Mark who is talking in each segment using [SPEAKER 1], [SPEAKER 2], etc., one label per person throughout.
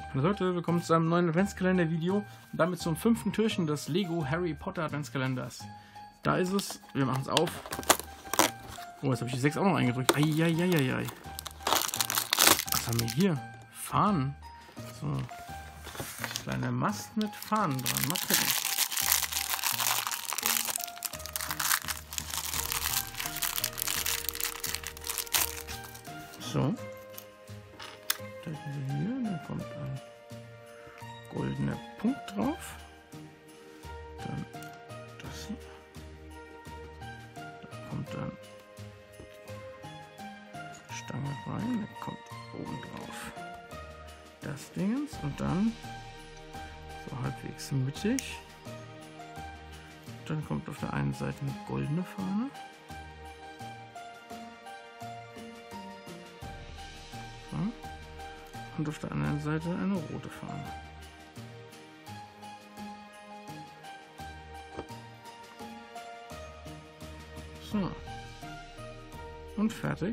[SPEAKER 1] Hallo Leute, willkommen zu einem neuen Adventskalender-Video und damit zum 5. Türchen des Lego Harry Potter Adventskalenders. Da ist es, wir machen es auf. Oh, jetzt habe ich die 6 auch noch eingedrückt. Eieieiei. Was haben wir hier? Fahnen. So. Kleiner Mast mit Fahnen dran. Mal gucken. So. Da hier, dann kommt ein goldener Punkt drauf. Dann das hier. Da kommt dann die Stange rein. Da kommt oben drauf das Dingens und dann so halbwegs mittig. Dann kommt auf der einen Seite eine goldene Fahne. So. Und auf der anderen Seite eine rote Fahne. So. Und fertig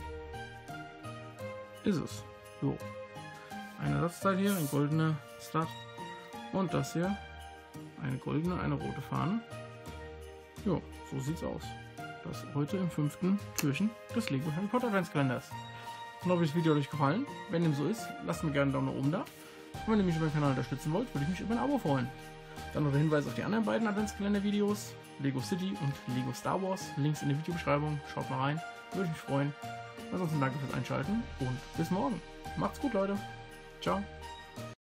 [SPEAKER 1] ist es. So. Ein Ersatzteil hier, ein goldener Stud. Und das hier, eine goldene, eine rote Fahne. Jo, so sieht's aus. Das heute im 5. Türchen des Lego Harry Potter Adventskalenders. Ich hoffe, das Video hat euch gefallen. Wenn dem so ist, lasst mir gerne einen Daumen nach oben da. Und wenn ihr mich über den Kanal unterstützen wollt, würde ich mich über ein Abo freuen. Dann noch der Hinweis auf die anderen beiden Adventskalender-Videos, Lego City und Lego Star Wars. Links in der Videobeschreibung. Schaut mal rein, würde mich freuen. Ansonsten danke fürs Einschalten und bis morgen. Macht's gut, Leute. Ciao.